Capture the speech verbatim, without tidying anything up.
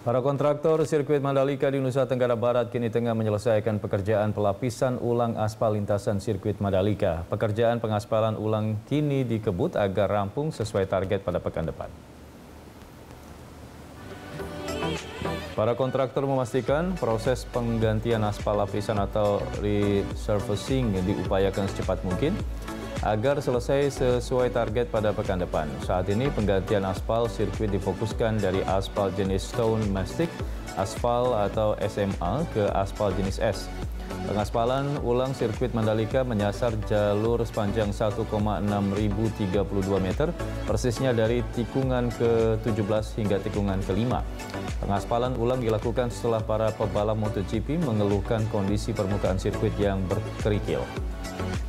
Para kontraktor sirkuit Mandalika di Nusa Tenggara Barat kini tengah menyelesaikan pekerjaan pelapisan ulang aspal lintasan sirkuit Mandalika. Pekerjaan pengaspalan ulang kini dikebut agar rampung sesuai target pada pekan depan. Para kontraktor memastikan proses penggantian aspal lapisan atau resurfacing diupayakan secepat mungkin agar selesai sesuai target pada pekan depan. Saat ini penggantian aspal sirkuit difokuskan dari aspal jenis stone mastic, aspal atau S M A ke aspal jenis S. Pengaspalan ulang sirkuit Mandalika menyasar jalur sepanjang satu koma enam ribu tiga puluh dua meter, persisnya dari tikungan ke tujuh belas hingga tikungan kelima. Pengaspalan ulang dilakukan setelah para pebalap MotoGP mengeluhkan kondisi permukaan sirkuit yang berkerikil.